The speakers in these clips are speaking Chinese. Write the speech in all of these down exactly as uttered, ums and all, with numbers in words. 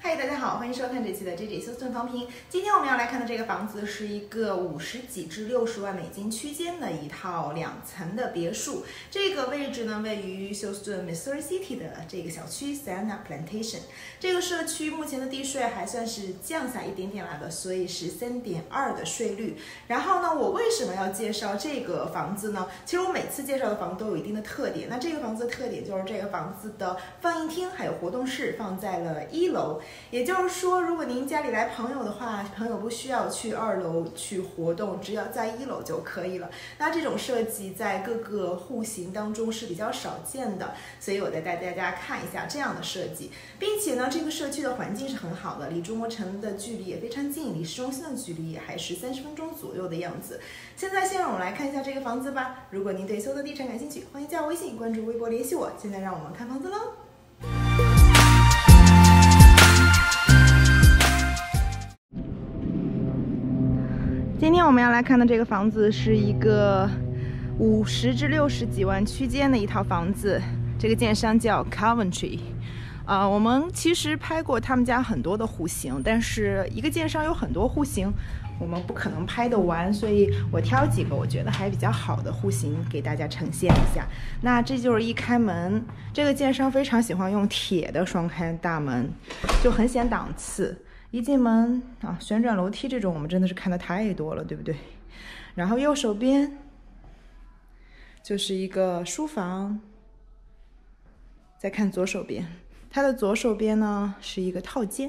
嗨，大家好，欢迎收看这期的 J J 休斯顿房评。今天我们要来看的这个房子是一个五十几至六十万美金区间的一套两层的别墅。这个位置呢，位于休斯顿 Missouri City 的这个小区 Sienna Plantation。这个社区目前的地税还算是降下一点点来的，所以是三点二的税率。然后呢，我为什么要介绍这个房子呢？其实我每次介绍的房子都有一定的特点。那这个房子的特点就是这个房子的放映厅还有活动室放在了一楼。也就是说，如果您家里来朋友的话，朋友不需要去二楼去活动，只要在一楼就可以了。那这种设计在各个户型当中是比较少见的，所以我再带大家看一下这样的设计，并且呢，这个社区的环境是很好的，离中国城的距离也非常近，离市中心的距离也还是三十分钟左右的样子。现在先让我们来看一下这个房子吧。如果您对休斯顿地产感兴趣，欢迎加我微信，关注微博联系我。现在让我们看房子喽。今天我们要来看的这个房子是一个五十至六十几万区间的一套房子，这个建商叫 Coventry。呃，我们其实拍过他们家很多的户型，但是一个建商有很多户型，我们不可能拍得完，所以我挑几个我觉得还比较好的户型给大家呈现一下。那这就是一开门，这个建商非常喜欢用铁的双开大门，就很显档次。一进门啊，旋转楼梯这种我们真的是看的太多了，对不对？然后右手边就是一个书房，再看左手边，它的左手边呢是一个套间，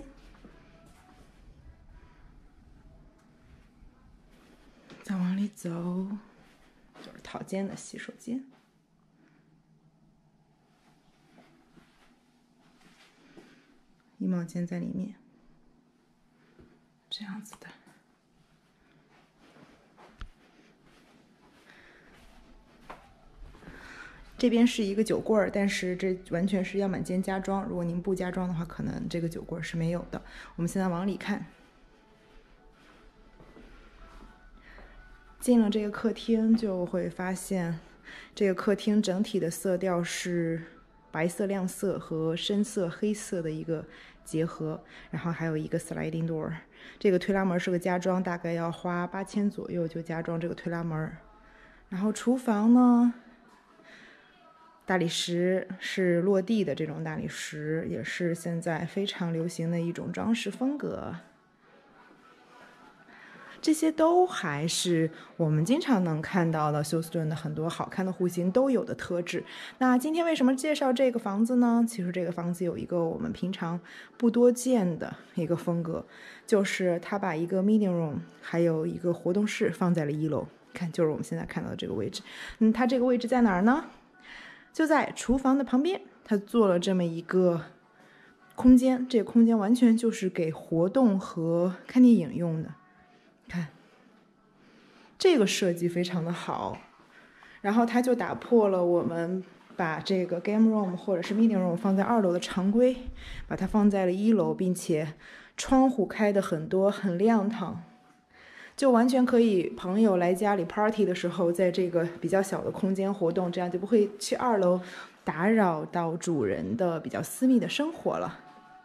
再往里走就是套间的洗手间，衣帽间在里面。这样子的，这边是一个酒柜，但是这完全是样板间加装。如果您不加装的话，可能这个酒柜是没有的。我们现在往里看，进了这个客厅就会发现，这个客厅整体的色调是白色亮色和深色黑色的一个结合，然后还有一个 sliding door。这个推拉门是个加装，大概要花八千左右就加装这个推拉门。然后厨房呢，大理石是落地的这种大理石，也是现在非常流行的一种装饰风格。这些都还是我们经常能看到的休斯顿的很多好看的户型都有的特质。那今天为什么介绍这个房子呢？其实这个房子有一个我们平常不多见的一个风格，就是它把一个 meeting room 还有一个活动室放在了一楼，看就是我们现在看到的这个位置。嗯，它这个位置在哪儿呢？就在厨房的旁边，它做了这么一个空间，这个空间完全就是给活动和看电影用的。看，这个设计非常的好，然后它就打破了我们把这个 game room 或者是 meeting room 放在二楼的常规，把它放在了一楼，并且窗户开的很多，很亮堂，就完全可以朋友来家里 party 的时候，在这个比较小的空间活动，这样就不会去二楼打扰到主人的比较私密的生活了。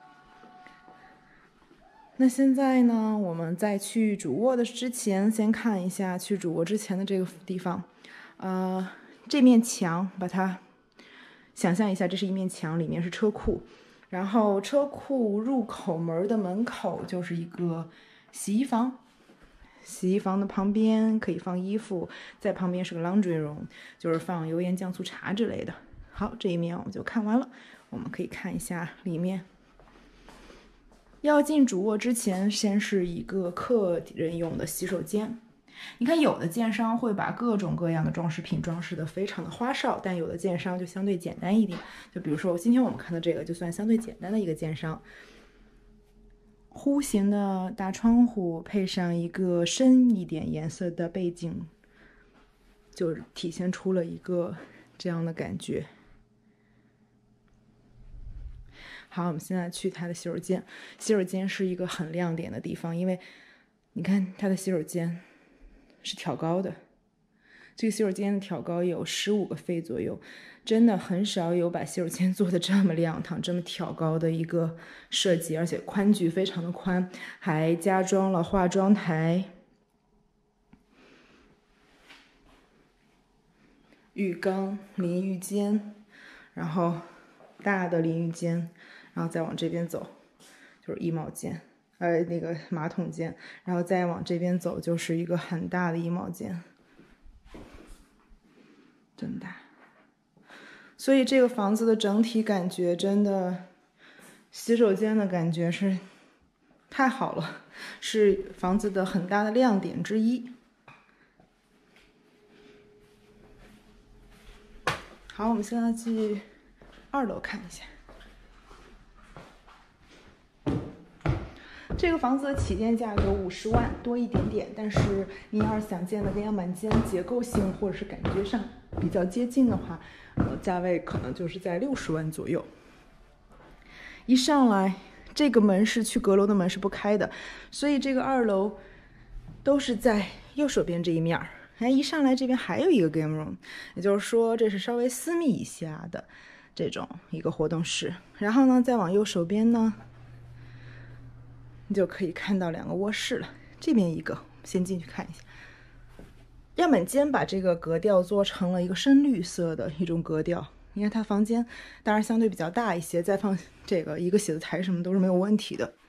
那现在呢，我们在去主卧的之前，先看一下去主卧之前的这个地方。呃，这面墙，把它想象一下，这是一面墙，里面是车库，然后车库入口门的门口就是一个洗衣房，洗衣房的旁边可以放衣服，在旁边是个 laundry room， 就是放油盐酱醋茶之类的。好，这一面我们就看完了，我们可以看一下里面。要进主卧之前，先是一个客人用的洗手间。你看，有的建商会把各种各样的装饰品装饰的非常的花哨，但有的建商就相对简单一点。就比如说今天我们看的这个，就算相对简单的一个建商。弧形的大窗户配上一个深一点颜色的背景，就体现出了一个这样的感觉。好，我们现在去它的洗手间。洗手间是一个很亮点的地方，因为你看它的洗手间是挑高的， 这个洗手间的挑高有十五个费左右，真的很少有把洗手间做的这么亮堂、这么挑高的一个设计，而且宽距非常的宽，还加装了化妆台、浴缸、淋浴间，然后大的淋浴间，然后再往这边走就是衣帽间，呃，那个马桶间，然后再往这边走就是一个很大的衣帽间。真大，所以这个房子的整体感觉真的，洗手间的感觉是太好了，是房子的很大的亮点之一。好，我们现在去二楼看一下。这个房子的起店价格五十万多一点点，但是你要是想建的跟样板间结构性或者是感觉上比较接近的话，呃，价位可能就是在六十万左右。一上来，这个门是去阁楼的门是不开的，所以这个二楼都是在右手边这一面。哎，一上来这边还有一个 game room， 也就是说这是稍微私密一下的这种一个活动室。然后呢，再往右手边呢，你就可以看到两个卧室了。这边一个，先进去看一下。样板间把这个格调做成了一个深绿色的一种格调。你看它房间当然相对比较大一些，再放这个一个写字台什么都是没有问题的。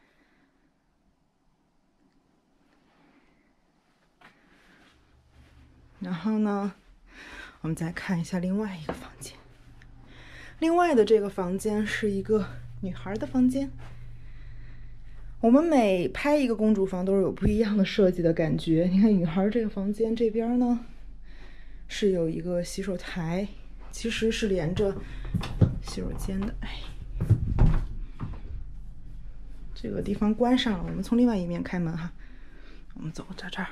然后呢，我们再看一下另外一个房间。另外的这个房间是一个女孩的房间。我们每拍一个公主房都是有不一样的设计的感觉。你看女孩这个房间这边呢，是有一个洗手台，其实是连着洗手间的。哎，这个地方关上了，我们从另外一面开门哈。我们走到这儿，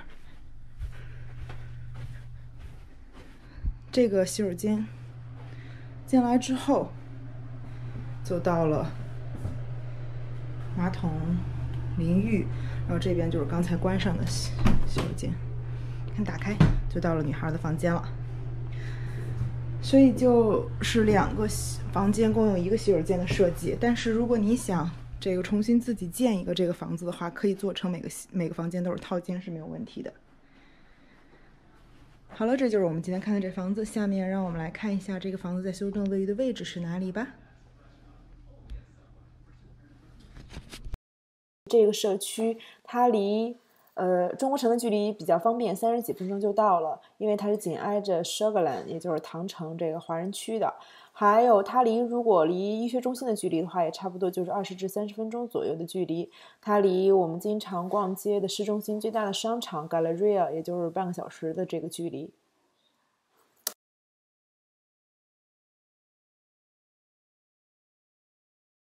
这个洗手间进来之后，就到了马桶、淋浴，然后这边就是刚才关上的洗洗手间。看打开就到了女孩的房间了。所以就是两个房间共用一个洗手间的设计。但是如果你想这个重新自己建一个这个房子的话，可以做成每个每个房间都是套间是没有问题的。好了，这就是我们今天看的这房子。下面让我们来看一下这个房子在休斯顿位于的位置是哪里吧。 这个社区它离呃中国城的距离比较方便，三十几分钟就到了，因为它是紧挨着 Sugarland， 也就是唐城这个华人区的。还有它离如果离医学中心的距离的话，也差不多就是二十至三十分钟左右的距离。它离我们经常逛街的市中心最大的商场 Galleria 也就是半个小时的这个距离。